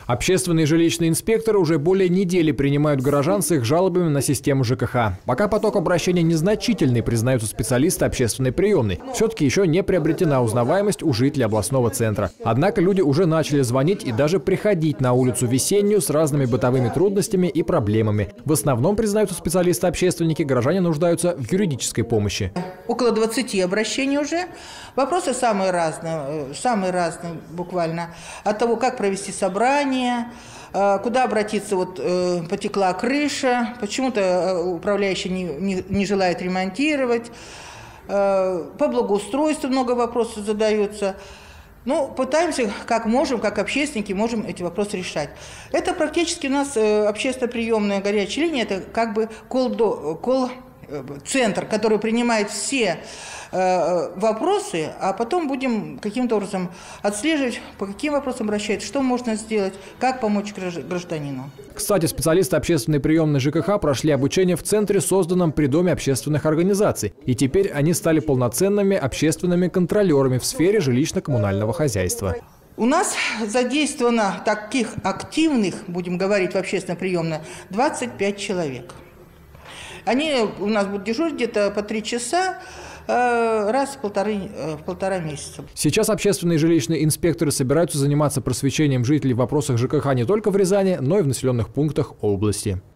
Общественные и жилищные инспекторы уже более недели принимают горожан с их жалобами на систему ЖКХ. Пока поток обращений незначительный, признаются специалисты общественной приемной. Все-таки еще не приобретена узнаваемость у жителей областного центра. Однако люди уже начали звонить и даже приходить на улицу Весеннюю с разными бытовыми трудностями и проблемами. В основном, признаются специалисты-общественники, горожане нуждаются в юридической помощи. Около 20 обращений уже. Вопросы самые разные буквально. От того, как провести собрание, куда обратиться, потекла крыша, почему-то управляющий не желает ремонтировать, по благоустройству много вопросов задаются. Ну, пытаемся, как можем, как общественники, можем эти вопросы решать. Это практически у нас общественно-приемная горячая линия, это как бы колл-центр, который принимает все вопросы, а потом будем каким-то образом отслеживать, по каким вопросам обращаются, что можно сделать, как помочь гражданину. Кстати, специалисты общественной приемной ЖКХ прошли обучение в центре, созданном при Доме общественных организаций. И теперь они стали полноценными общественными контролерами в сфере жилищно-коммунального хозяйства. У нас задействовано таких активных, будем говорить, в общественной приемной 25 человек. Они у нас будут дежурить где-то по 3 часа, раз в полтора месяца. Сейчас общественные и жилищные инспекторы собираются заниматься просвещением жителей в вопросах ЖКХ не только в Рязани, но и в населенных пунктах области.